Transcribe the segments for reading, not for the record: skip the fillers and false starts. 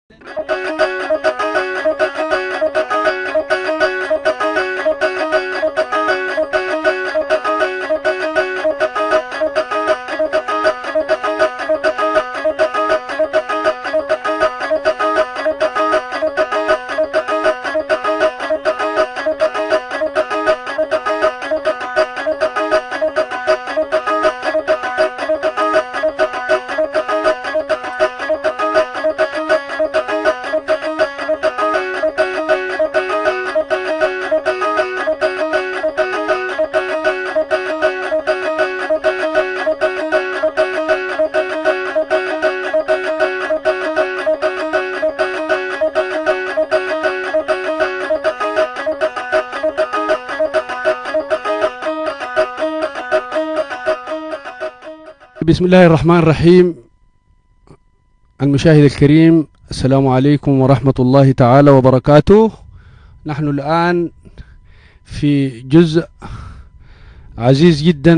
بسم الله الرحمن الرحيم. المشاهد الكريم، السلام عليكم ورحمة الله تعالى وبركاته. نحن الآن في جزء عزيز جدا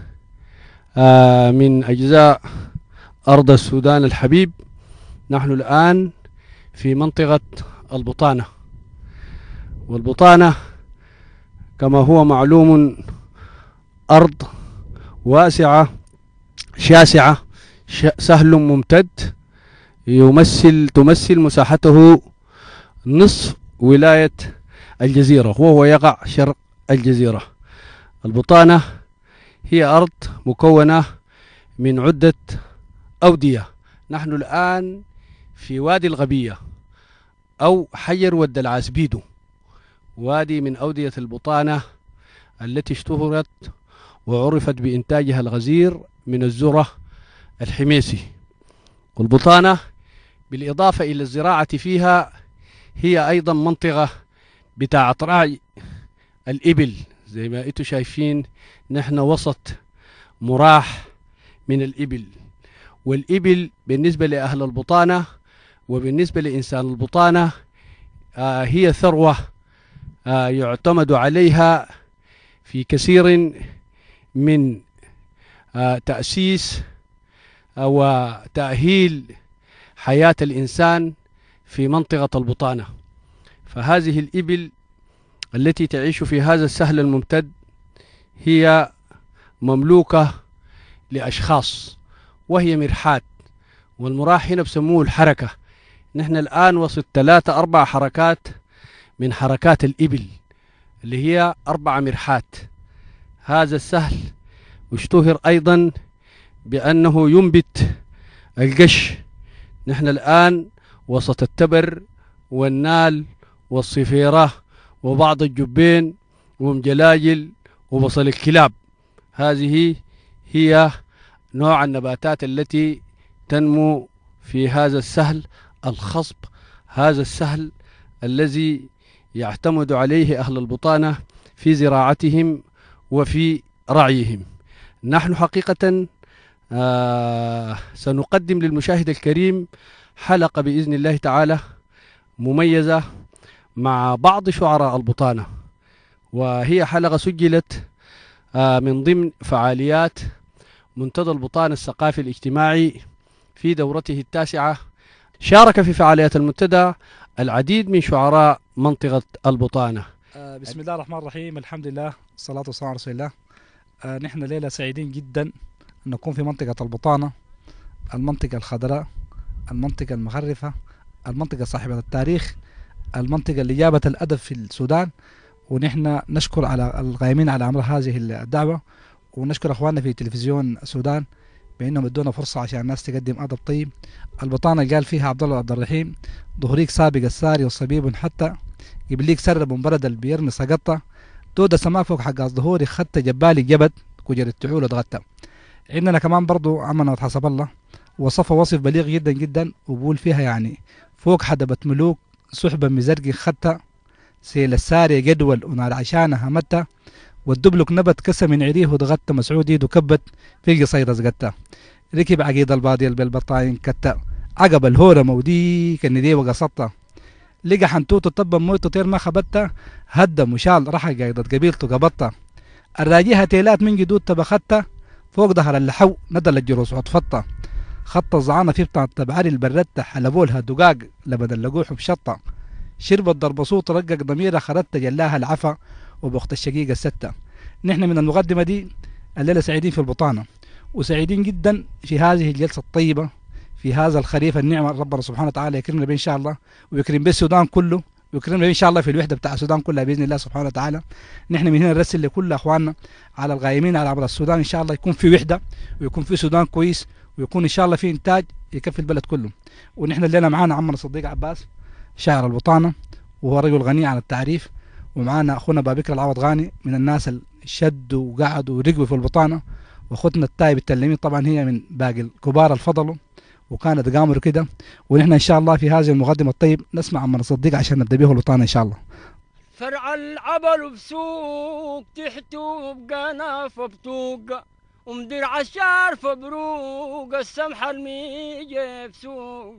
من أجزاء أرض السودان الحبيب. نحن الآن في منطقة البطانة، والبطانة كما هو معلوم أرض واسعة شاسعة، سهل ممتد، تمثل مساحته نصف ولاية الجزيرة، وهو يقع شرق الجزيرة. البطانة هي أرض مكونة من عدة أودية. نحن الآن في وادي الغبية أو حجر ود العاسبيدو، وادي من أودية البطانة التي اشتهرت وعرفت بإنتاجها الغزير من الذرة الحميسي. والبطانة بالإضافة إلى الزراعة فيها هي أيضا منطقة بتاعة رعي الإبل. زي ما انتم شايفين نحن وسط مراح من الإبل، والإبل بالنسبة لأهل البطانة وبالنسبة لإنسان البطانة هي ثروة يعتمد عليها في كثير من تأسيس وتأهيل حياة الإنسان في منطقة البطانة. فهذه الإبل التي تعيش في هذا السهل الممتد هي مملوكة لأشخاص، وهي مرحات، والمراح هنا بسموه الحركة. نحن الآن وسط 3-4 حركات من حركات الإبل اللي هي 4 مرحات. هذا السهل واشتهر أيضا بأنه ينبت القش. نحن الآن وسط التبر والنال والصفيرة وبعض الجبين ومجلاجل وبصل الكلاب. هذه هي نوع النباتات التي تنمو في هذا السهل الخصب، هذا السهل الذي يعتمد عليه أهل البطانة في زراعتهم وفي رعيهم. نحن حقيقة سنقدم للمشاهد الكريم حلقة بإذن الله تعالى مميزة مع بعض شعراء البطانة، وهي حلقة سجلت من ضمن فعاليات منتدى البطانة الثقافي الاجتماعي في دورته 9. شارك في فعاليات المنتدى العديد من شعراء منطقة البطانة. بسم الله الرحمن الرحيم، الحمد لله والصلاة والسلام على رسول الله. نحن ليلة سعيدين جدا أن نكون في منطقة البطانة، المنطقة الخضراء، المنطقة المخرفة، المنطقة صاحبة التاريخ، المنطقة اللي جابت الأدب في السودان. ونحن نشكر على القائمين على عمل هذه الدعوة، ونشكر أخواننا في تلفزيون السودان بأنهم ادونا فرصة عشان الناس تقدم أدب طيب. البطانة قال فيها عبد الله عبد الرحيم: ظهريك سابق الساري والصبيب حتى يبليك سرب برد البيرمي سقطة، دودة سما فوق حق ظهوري خدت جبالي جبت كجر التعول اتغطى. عندنا كمان برضو عملنا حسب الله وصفه وصف بليغ جدا جدا، وبقول فيها يعني فوق حدبة ملوك سحبة مزرقي خدت سيل الساري جدول ونار عشانها متى، والدبلك نبت كسى من عريه وضغطت مسعود ايده كبت في قصيرة زقتها، ركب عقيد الباضي بالبطاين كتا عقب الهورة موديك النديه وقصتها، لقى حنتوته طبا مويته طير ما خبتها، هدى مشال رحق قيدة قبيلته قبطها، الراجيها تيلات من جدود تبختها فوق ظهر اللحو ندل الجروس وطفتها، خط الزعانة فيه بتاع تبعري البردة حلبولها دقاق لبن اللقوح بشطة شربت ضرب صوت رقق ضميرها خرجت جلاها العفا وبخت الشقيقة الستة. نحن من المقدمة دي الليلة سعيدين في البطانة وسعيدين جدا في هذه الجلسة الطيبة في هذا الخريف النعمة. ربنا سبحانه وتعالى يكرمنا به إن شاء الله ويكرم به السودان كله ويكرمنا به إن شاء الله في الوحدة بتاع السودان كلها بإذن الله سبحانه وتعالى. نحن من هنا نرسل لكل أخواننا على الغايمين على عبر السودان إن شاء الله يكون في وحدة ويكون في سودان كويس ويكون إن شاء الله في إنتاج يكفي البلد كله. ونحن الليلة معانا عمنا صديق عباس شاعر البطانة وهو رجل غني عن التعريف، ومعانا أخونا بابكر العوض غاني من الناس الشد وقعدوا ورقبوا في البطانة، واخوتنا التايب التلميذ طبعا هي من باقي الكبار الفضلوا وكانت قامر كده. ونحن ان شاء الله في هذه المقدمه الطيب نسمع عمنا الصديق عشان نبدا به البطانه ان شاء الله. فرع العبل بسوق تحته بقناف بطوق ومدير عشار فبروق السمحة الميجي بسوق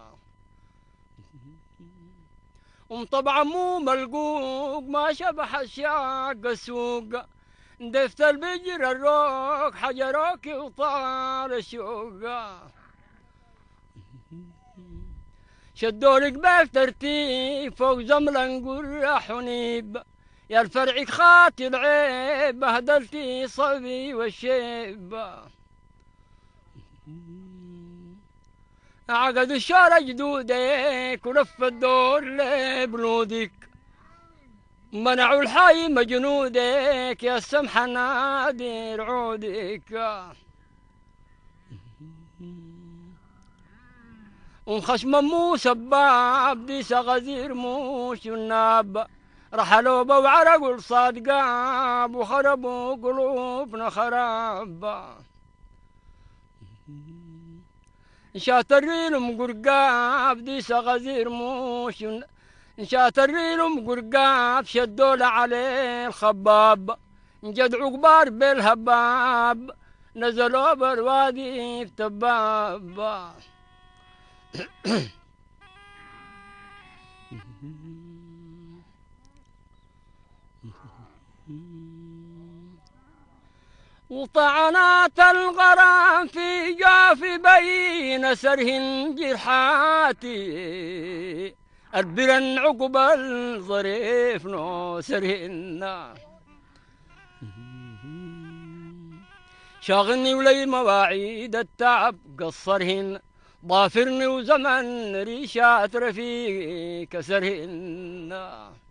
ومطبع مو ملقوق ما شبح الشاق السوق دفت البجر الروك حجروك وطال الشوق شدوا رقبه ترتيب فوق زملن قرة حنيب يا الفرع خاتي العيب بهدلتي صبي والشيب عقد الشارع جدودك ولف الدور لبنودك منعوا الحي مجنودك يا السمحة نادر عودك وخشم مو سباب ديس غزير مو شناب رحلوا وعرقوا الصادقاب وخربوا قلوبنا خراب شاتريلهم قرقاب ديس غزير مو شناب شاتريلهم قرقاب شدوا عليه الخباب جد عقبار بالهباب نزلوا بالوادي في تباب وطعنات الغرام في جاف بين سرهن جرحاتي البرن عقب الظريف نو سرهن شاغلني ولي مواعيد التعب قصرهن ضافرني وزمن ريشات رفيق كسرهن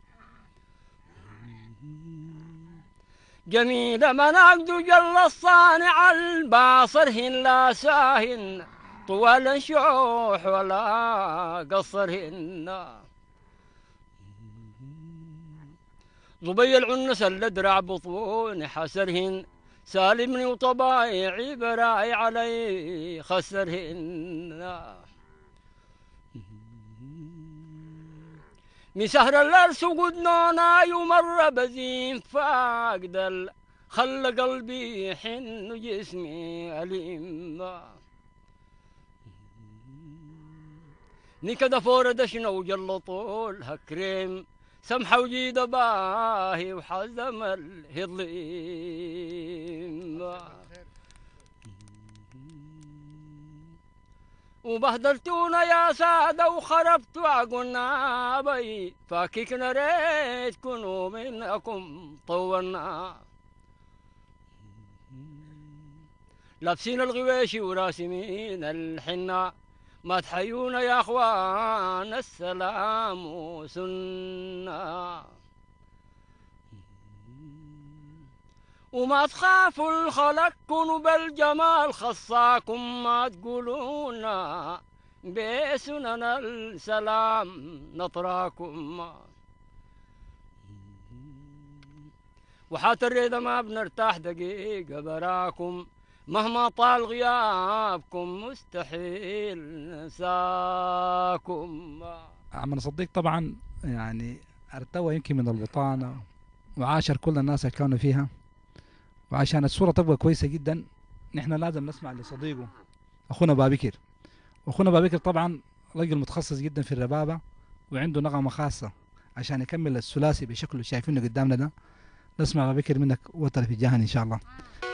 جميلة مناقد جل الصانع الباصرهن لا ساهن طوال شوح ولا قصرهن ضبي العنس اللي درع بطون حسرهن سالمني وطبايعي براي علي خسرهن مسهر الليل سقود نونا يمر بزين فاقدل خلى قلبي يحن جسمي أليم نكد فورد شنو جل طول هكريم سمحة وجيد باهي وحزم الهضليم وبهدلتونا يا سادة وخربتوا عقلنا بي فاككنا ريت كنوا منكم طولنا لابسين الغويش وراسمين الحنة ما تحيونا يا اخوان السلام سنة وما تخافوا الخلق كونوا بالجمال خصاكم ما تقولونا بسنن السلام نطراكم وحات الريدة ما بنرتاح دقيقة براكم مهما طال غيابكم مستحيل ننساكم. عمنا صديق طبعا يعني ارتوى يمكن من البطانة وعاشر كل الناس اللي كانوا فيها، وعشان الصورة تبقى كويسة جدا نحن لازم نسمع لصديقه أخونا بابكر. وأخونا بابكر طبعا رجل متخصص جدا في الربابة وعنده نغمة خاصة عشان يكمل الثلاثي بشكله شايفينه قدامنا ده. نسمع بابكر منك وتر في الجهن إن شاء الله.